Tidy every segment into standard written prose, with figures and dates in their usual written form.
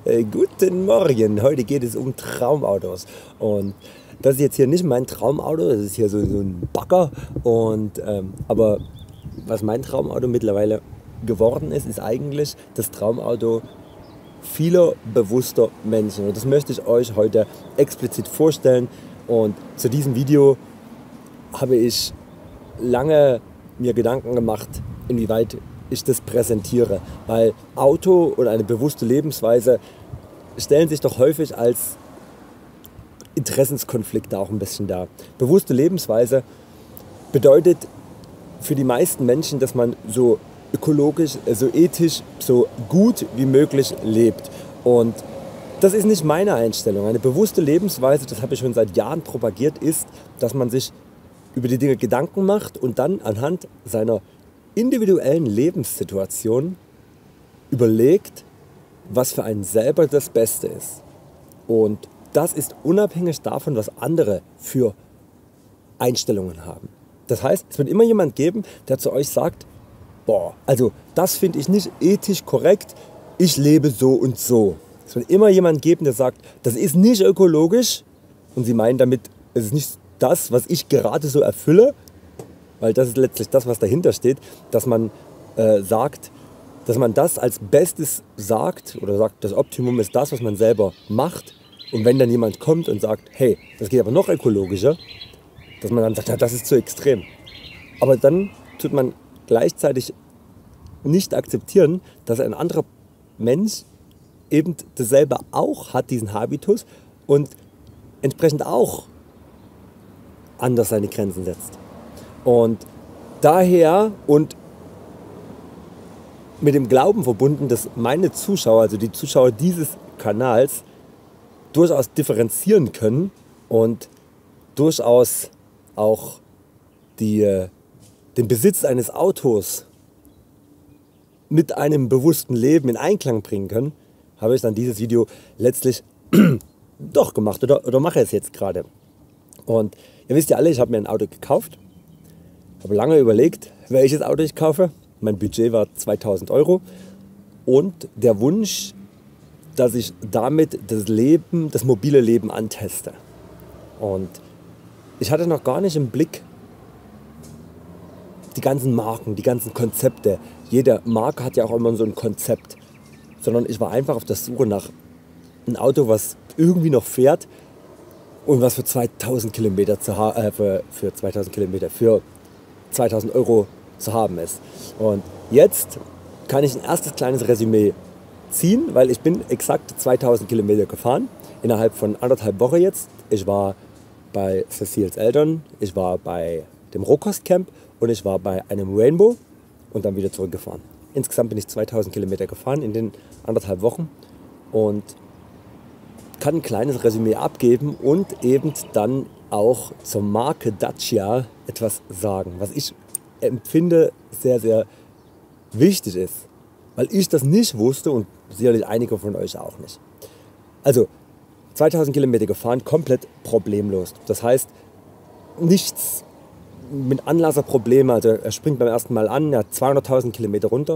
Guten Morgen, heute geht es um Traumautos und das ist jetzt hier nicht mein Traumauto, das ist hier so ein Bagger aber was mein Traumauto mittlerweile geworden ist, ist eigentlich das Traumauto vieler bewusster Menschen und das möchte ich euch heute explizit vorstellen und zu diesem Video habe ich lange mir Gedanken gemacht, inwieweit ich das präsentiere, weil Auto oder eine bewusste Lebensweise stellen sich doch häufig als Interessenskonflikte auch ein bisschen dar. Bewusste Lebensweise bedeutet für die meisten Menschen, dass man so ökologisch, so ethisch, so gut wie möglich lebt. Und das ist nicht meine Einstellung. Eine bewusste Lebensweise, das habe ich schon seit Jahren propagiert, ist, dass man sich über die Dinge Gedanken macht und dann anhand seiner individuellen Lebenssituation überlegt, was für einen selber das Beste ist. Und das ist unabhängig davon, was andere für Einstellungen haben. Das heißt, es wird immer jemand geben, der zu euch sagt, boah, also das finde ich nicht ethisch korrekt, ich lebe so und so. Es wird immer jemand geben, der sagt, das ist nicht ökologisch und sie meinen damit, es ist nicht das, was ich gerade so erfülle, weil das ist letztlich das, was dahinter steht, dass man sagt, dass man das als Bestes sagt oder sagt, das Optimum ist das, was man selber macht. Und wenn dann jemand kommt und sagt, hey, das geht aber noch ökologischer, dass man dann sagt, ja, das ist zu extrem. Aber dann tut man gleichzeitig nicht akzeptieren, dass ein anderer Mensch eben dasselbe auch hat, diesen Habitus und entsprechend auch anders seine Grenzen setzt. Und daher und mit dem Glauben verbunden, dass meine Zuschauer, also die Zuschauer dieses Kanals, durchaus differenzieren können und durchaus auch den Besitz eines Autos mit einem bewussten Leben in Einklang bringen können, habe ich dann dieses Video letztlich doch gemacht oder mache es jetzt gerade. Und ihr wisst ja alle, ich habe mir ein Auto gekauft, habe lange überlegt, welches Auto ich kaufe. Mein Budget war 2000 € und der Wunsch, dass ich damit das mobile Leben anteste. Und ich hatte noch gar nicht im Blick die ganzen Marken, die ganzen Konzepte. Jede Marke hat ja auch immer so ein Konzept. Sondern ich war einfach auf der Suche nach einem Auto, was irgendwie noch fährt und was für 2000 Kilometer für 2000 € zu haben ist. Und jetzt kann ich ein erstes kleines Resümee ziehen, weil ich bin exakt 2000 Kilometer gefahren, innerhalb von 1,5 Wochen jetzt. Ich war bei Cecils Eltern, ich war bei dem Rohkostcamp und ich war bei einem Rainbow und dann wieder zurückgefahren. Insgesamt bin ich 2000 Kilometer gefahren in den 1,5 Wochen und kann ein kleines Resümee abgeben und eben dann auch zur Marke Dacia etwas sagen, was ich empfinde sehr, sehr wichtig ist, weil ich das nicht wusste und sicherlich einige von euch auch nicht. Also 2000 Kilometer gefahren, komplett problemlos. Das heißt, nichts mit Anlasserproblemen, also er springt beim ersten Mal an, er hat 200.000 Kilometer runter.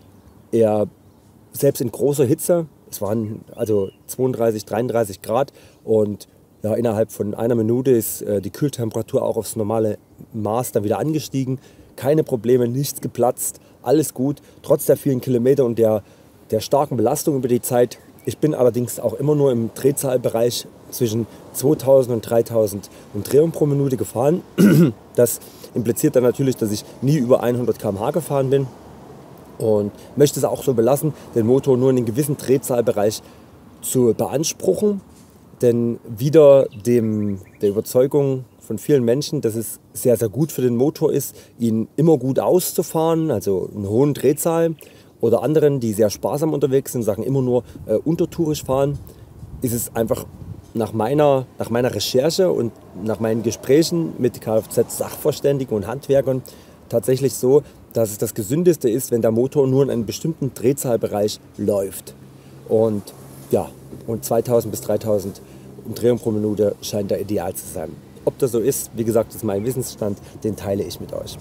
Er, selbst in großer Hitze, es waren also 32, 33 Grad und ja, innerhalb von einer Minute ist die Kühltemperatur auch aufs normale Maß dann wieder angestiegen. Keine Probleme, nichts geplatzt, alles gut, trotz der vielen Kilometer und der starken Belastung über die Zeit. Ich bin allerdings auch immer nur im Drehzahlbereich zwischen 2000 und 3000 Umdrehungen pro Minute gefahren. Das impliziert dann natürlich, dass ich nie über 100 km/h gefahren bin und möchte es auch so belassen, den Motor nur in einem gewissen Drehzahlbereich zu beanspruchen. Denn wieder der Überzeugung von vielen Menschen, dass es sehr, sehr gut für den Motor ist, ihn immer gut auszufahren, also einen hohen Drehzahl, oder anderen, die sehr sparsam unterwegs sind, sagen immer nur untertourig fahren, ist es einfach nach meiner Recherche und nach meinen Gesprächen mit Kfz-Sachverständigen und Handwerkern tatsächlich so, dass es das Gesündeste ist, wenn der Motor nur in einem bestimmten Drehzahlbereich läuft. Und ja, und 2000 bis 3000 Umdrehungen pro Minute scheint da ideal zu sein. Ob das so ist, wie gesagt, ist mein Wissensstand, den teile ich mit euch.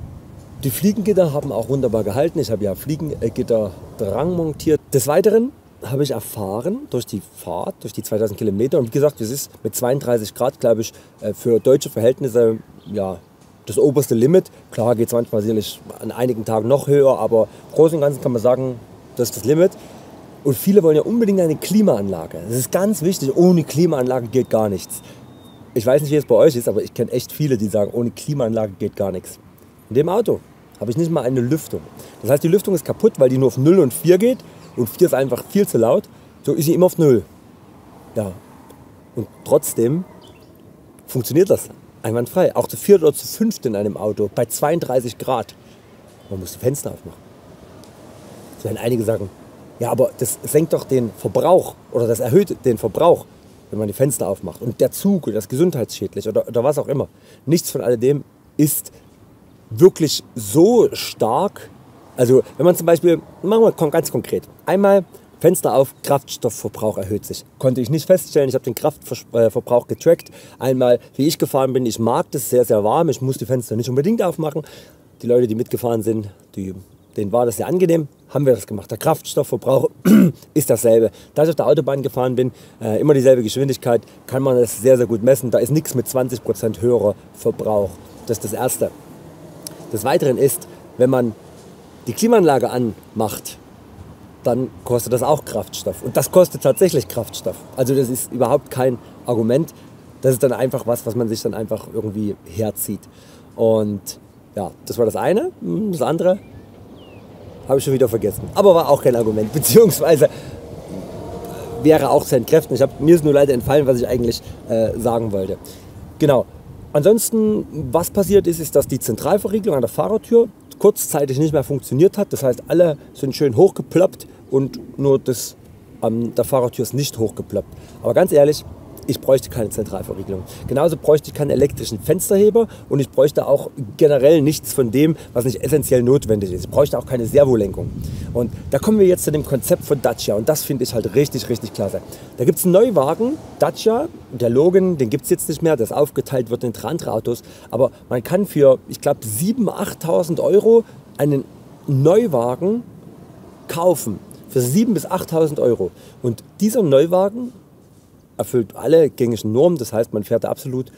Die Fliegengitter haben auch wunderbar gehalten. Ich habe ja Fliegengitter dran montiert. Des Weiteren habe ich erfahren durch die Fahrt, durch die 2000 Kilometer. Und wie gesagt, das ist mit 32 Grad, glaube ich, für deutsche Verhältnisse ja, das oberste Limit. Klar geht es manchmal sicherlich an einigen Tagen noch höher, aber im Großen und Ganzen kann man sagen, das ist das Limit. Und viele wollen ja unbedingt eine Klimaanlage. Das ist ganz wichtig, ohne Klimaanlage geht gar nichts. Ich weiß nicht, wie es bei euch ist, aber ich kenne echt viele, die sagen, ohne Klimaanlage geht gar nichts. In dem Auto habe ich nicht mal eine Lüftung. Das heißt, die Lüftung ist kaputt, weil die nur auf 0 und 4 geht. Und 4 ist einfach viel zu laut. So ist sie immer auf 0. Ja. Und trotzdem funktioniert das einwandfrei. Auch zu 4 oder zu 5 in einem Auto bei 32 Grad. Man muss die Fenster aufmachen. Das werden einige sagen, ja, aber das senkt doch den Verbrauch oder das erhöht den Verbrauch, wenn man die Fenster aufmacht. Und der Zug, das ist gesundheitsschädlich oder was auch immer. Nichts von alledem ist wirklich so stark. Also wenn man zum Beispiel, machen wir ganz konkret, einmal Fenster auf, Kraftstoffverbrauch erhöht sich. Konnte ich nicht feststellen, ich habe den Kraftverbrauch getrackt. Einmal, wie ich gefahren bin, ich mag das sehr, sehr warm, ich muss die Fenster nicht unbedingt aufmachen. Die Leute, die mitgefahren sind, denen war das sehr angenehm, haben wir das gemacht. Der Kraftstoffverbrauch ist dasselbe. Da ich auf der Autobahn gefahren bin, immer dieselbe Geschwindigkeit, kann man das sehr, sehr gut messen. Da ist nichts mit 20% höherer Verbrauch. Das ist das Erste. Des Weiteren ist, wenn man die Klimaanlage anmacht, dann kostet das auch Kraftstoff. Und das kostet tatsächlich Kraftstoff. Also das ist überhaupt kein Argument. Das ist dann einfach was man sich dann einfach irgendwie herzieht. Und ja, das war das eine. Das andere habe ich schon wieder vergessen. Aber war auch kein Argument. Beziehungsweise wäre auch zu entkräften. Mir ist nur leider entfallen, was ich eigentlich sagen wollte. Genau. Ansonsten, was passiert ist, dass die Zentralverriegelung an der Fahrertür kurzzeitig nicht mehr funktioniert hat. Das heißt, alle sind schön hochgeploppt und nur das an der Fahrertür ist nicht hochgeploppt. Aber ganz ehrlich, ich bräuchte keine Zentralverriegelung. Genauso bräuchte ich keinen elektrischen Fensterheber und ich bräuchte auch generell nichts von dem, was nicht essentiell notwendig ist. Ich bräuchte auch keine Servolenkung. Und da kommen wir jetzt zu dem Konzept von Dacia und das finde ich halt richtig, richtig klasse. Da gibt es einen Neuwagen, Dacia, der Logan, den gibt es jetzt nicht mehr, das aufgeteilt wird in 3 andere Autos. Aber man kann für, ich glaube, 7.000, 8.000 Euro einen Neuwagen kaufen. Für 7.000 bis 8.000 Euro. Und dieser Neuwagen erfüllt alle gängigen Normen, das heißt, man fährt absolut,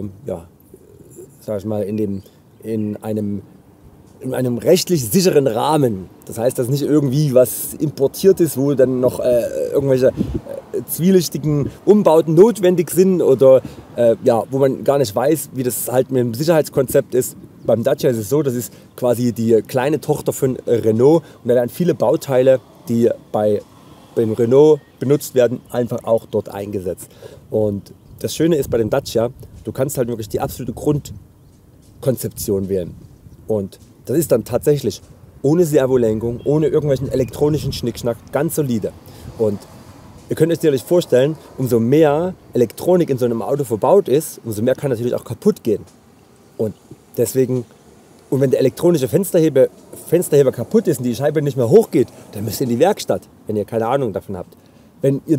sag ich mal, in einem rechtlich sicheren Rahmen. Das heißt, dass nicht irgendwie was importiert ist, wo dann noch irgendwelche zwielichtigen Umbauten notwendig sind oder wo man gar nicht weiß, wie das halt mit dem Sicherheitskonzept ist. Beim Dacia ist es so, das ist quasi die kleine Tochter von Renault und da werden viele Bauteile, die beim Renault benutzt werden, einfach auch dort eingesetzt. Und das Schöne ist bei dem Dacia, du kannst halt wirklich die absolute Grundkonzeption wählen. Und das ist dann tatsächlich ohne Servolenkung, ohne irgendwelchen elektronischen Schnickschnack, ganz solide. Und ihr könnt euch sicherlich vorstellen, umso mehr Elektronik in so einem Auto verbaut ist, umso mehr kann natürlich auch kaputt gehen. Und deswegen, und wenn der elektronische Fensterheber kaputt ist und die Scheibe nicht mehr hochgeht, dann müsst ihr in die Werkstatt, wenn ihr keine Ahnung davon habt. Wenn ihr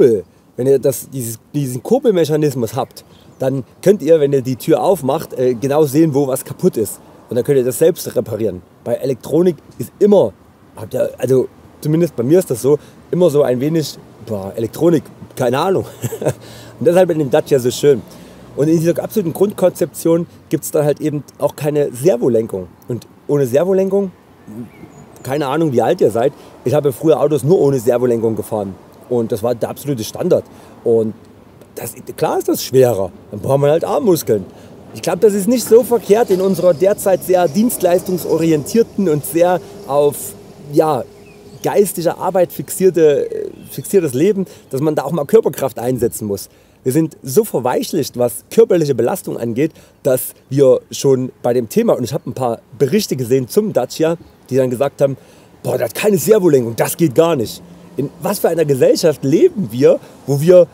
diesen Kurbelmechanismus habt, dann könnt ihr, wenn ihr die Tür aufmacht, genau sehen, wo was kaputt ist. Und dann könnt ihr das selbst reparieren. Bei Elektronik ist immer, also zumindest bei mir ist das so, immer so ein wenig, Elektronik, keine Ahnung. Und deshalb in dem Dacia so schön. Und in dieser absoluten Grundkonzeption gibt es dann halt eben auch keine Servolenkung. Und ohne Servolenkung, keine Ahnung wie alt ihr seid, ich habe früher Autos nur ohne Servolenkung gefahren. Und das war der absolute Standard. Und klar ist das schwerer, dann braucht man halt Armmuskeln. Ich glaube, das ist nicht so verkehrt in unserer derzeit sehr dienstleistungsorientierten und sehr auf geistige Arbeit fixiertes Leben, dass man da auch mal Körperkraft einsetzen muss. Wir sind so verweichlicht, was körperliche Belastung angeht, dass wir schon bei dem Thema, und ich habe ein paar Berichte gesehen zum Dacia, die dann gesagt haben, boah, das hat keine Servolenkung, das geht gar nicht. In was für einer Gesellschaft leben wir, wo wir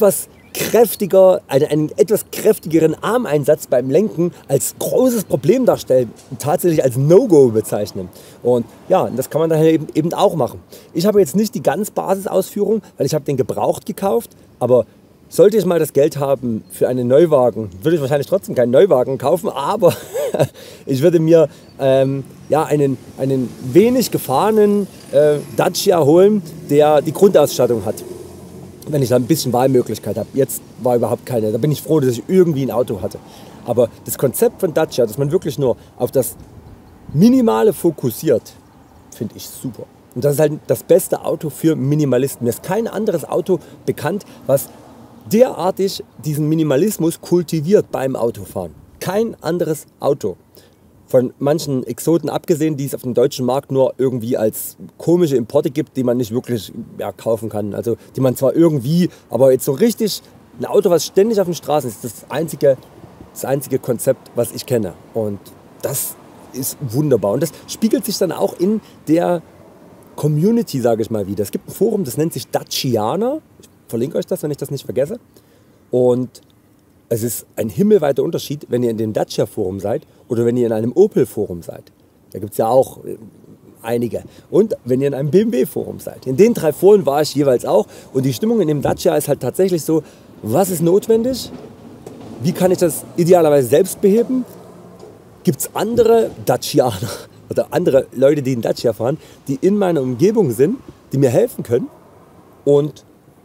einen etwas kräftigeren Armeinsatz beim Lenken als großes Problem darstellen und tatsächlich als No-Go bezeichnen. Und ja, das kann man dann eben auch machen. Ich habe jetzt nicht die ganz Basisausführung, weil ich habe den gebraucht gekauft, aber sollte ich mal das Geld haben für einen Neuwagen, würde ich wahrscheinlich trotzdem keinen Neuwagen kaufen, aber Ich würde mir ja, einen wenig gefahrenen Dacia holen, der die Grundausstattung hat. Wenn ich da ein bisschen Wahlmöglichkeit habe. Jetzt war überhaupt keine. Da bin ich froh, dass ich irgendwie ein Auto hatte. Aber das Konzept von Dacia, dass man wirklich nur auf das Minimale fokussiert, finde ich super. Und das ist halt das beste Auto für Minimalisten. Mir ist kein anderes Auto bekannt, was derartig diesen Minimalismus kultiviert beim Autofahren. Kein anderes Auto. Von manchen Exoten abgesehen, die es auf dem deutschen Markt nur irgendwie als komische Importe gibt, die man nicht wirklich kaufen kann. Also die man zwar irgendwie, aber jetzt so richtig ein Auto, was ständig auf den Straßen ist, das einzige Konzept, was ich kenne. Und das ist wunderbar. Und das spiegelt sich dann auch in der Community, sage ich mal, wieder. Es gibt ein Forum, das nennt sich Dacianer. Ich verlinke euch das, wenn ich das nicht vergesse. Und es ist ein himmelweiter Unterschied, wenn ihr in dem Dacia-Forum seid oder wenn ihr in einem Opel-Forum seid. Da gibt es ja auch einige. Und wenn ihr in einem BMW-Forum seid. In den 3 Foren war ich jeweils auch. Und die Stimmung in dem Dacia ist halt tatsächlich so, was ist notwendig? Wie kann ich das idealerweise selbst beheben? Gibt es andere Dacianer oder andere Leute, die einen Dacia fahren, die in meiner Umgebung sind, die mir helfen können? Und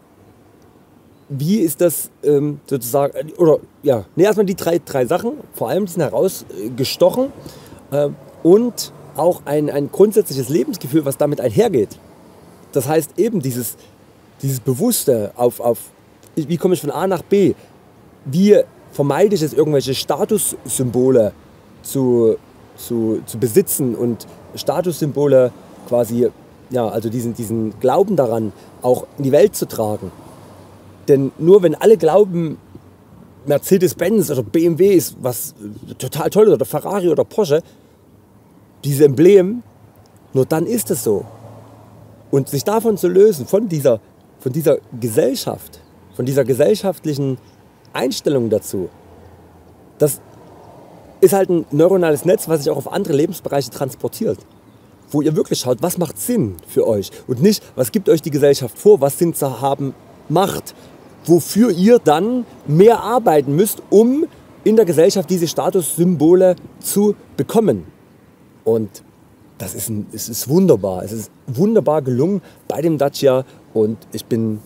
wie ist das sozusagen, oder ja, erstmal die drei Sachen, vor allem die sind herausgestochen und auch ein grundsätzliches Lebensgefühl, was damit einhergeht. Das heißt eben dieses Bewusste auf wie komme ich von A nach B, wie vermeide ich es, irgendwelche Statussymbole zu besitzen und Statussymbole quasi, ja, also diesen Glauben daran auch in die Welt zu tragen. Denn nur wenn alle glauben, Mercedes-Benz oder BMW ist was total toll oder Ferrari oder Porsche, diese Emblem, nur dann ist es so. Und sich davon zu lösen, von dieser Gesellschaft, von dieser gesellschaftlichen Einstellung dazu, das ist halt ein neuronales Netz, was sich auch auf andere Lebensbereiche transportiert. Wo ihr wirklich schaut, was macht Sinn für euch und nicht, was gibt euch die Gesellschaft vor, was Sinn zu haben macht, wofür ihr dann mehr arbeiten müsst, um in der Gesellschaft diese Statussymbole zu bekommen. Und es ist wunderbar. Es ist wunderbar gelungen bei dem Dacia und ich bin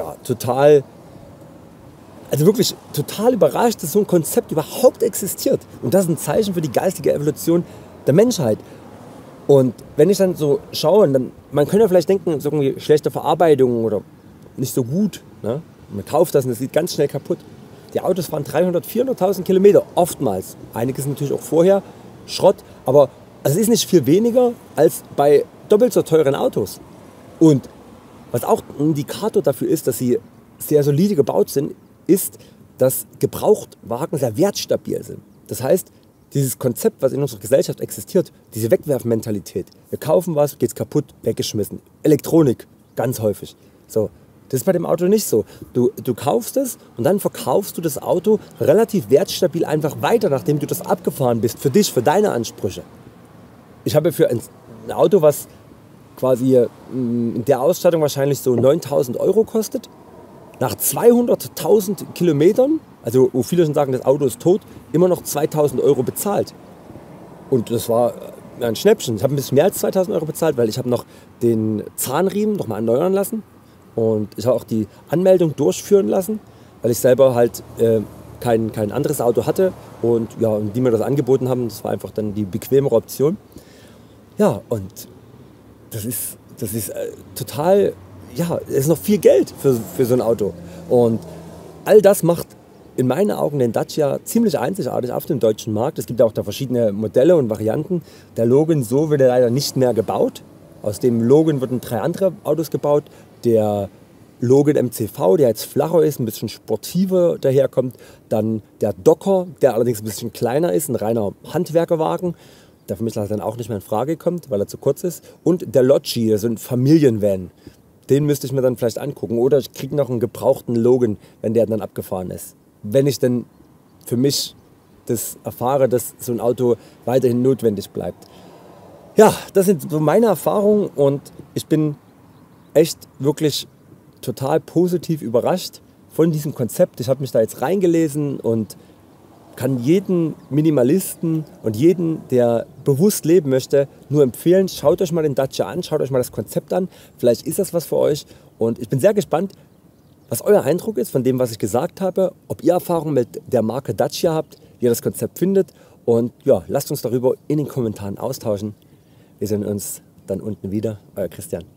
wirklich total überrascht, dass so ein Konzept überhaupt existiert. Und das ist ein Zeichen für die geistige Evolution der Menschheit. Und wenn ich dann so schaue, man könnte ja vielleicht denken, so irgendwie schlechte Verarbeitung oder nicht so gut. Ne? Man kauft das und es sieht ganz schnell kaputt. Die Autos fahren 300.000, 400.000 Kilometer, oftmals. Einiges natürlich auch vorher Schrott, aber es ist nicht viel weniger als bei doppelt so teuren Autos. Und was auch ein Indikator dafür ist, dass sie sehr solide gebaut sind, ist, dass Gebrauchtwagen sehr wertstabil sind. Das heißt, dieses Konzept, was in unserer Gesellschaft existiert, diese Wegwerfmentalität, wir kaufen was, geht's kaputt, weggeschmissen. Elektronik, ganz häufig. So, das ist bei dem Auto nicht so. Du kaufst es und dann verkaufst du das Auto relativ wertstabil einfach weiter, nachdem du das abgefahren bist, für dich, für deine Ansprüche. Ich habe für ein Auto, was quasi in der Ausstattung wahrscheinlich so 9.000 € kostet, nach 200.000 Kilometern, also wo viele schon sagen, das Auto ist tot, immer noch 2.000 € bezahlt. Und das war ein Schnäppchen. Ich habe ein bisschen mehr als 2.000 € bezahlt, weil ich habe noch den Zahnriemen noch mal erneuern lassen. Und ich habe auch die Anmeldung durchführen lassen, weil ich selber halt kein anderes Auto hatte. Und ja, und die mir das angeboten haben, das war einfach dann die bequemere Option. Ja, und das ist total, ja, es ist noch viel Geld für so ein Auto. Und all das macht in meinen Augen den Dacia ziemlich einzigartig auf dem deutschen Markt. Es gibt auch da verschiedene Modelle und Varianten. Der Logan, so wird er leider nicht mehr gebaut. Aus dem Logan wurden 3 andere Autos gebaut. Der Logan MCV, der jetzt flacher ist, ein bisschen sportiver daherkommt. Dann der Docker, der allerdings ein bisschen kleiner ist, ein reiner Handwerkerwagen, der für mich dann auch nicht mehr in Frage kommt, weil er zu kurz ist. Und der Logi, so ein Familienvan, den müsste ich mir dann vielleicht angucken. Oder ich kriege noch einen gebrauchten Logan, wenn der dann abgefahren ist. Wenn ich denn für mich das erfahre, dass so ein Auto weiterhin notwendig bleibt. Ja, das sind so meine Erfahrungen und ich bin echt wirklich total positiv überrascht von diesem Konzept. Ich habe mich da jetzt reingelesen und kann jeden Minimalisten und jeden, der bewusst leben möchte, nur empfehlen, schaut euch mal den Dacia an, schaut euch mal das Konzept an, vielleicht ist das was für euch und ich bin sehr gespannt, was euer Eindruck ist von dem, was ich gesagt habe, ob ihr Erfahrung mit der Marke Dacia habt, wie ihr das Konzept findet und ja, lasst uns darüber in den Kommentaren austauschen. Wir sehen uns dann unten wieder, euer Christian.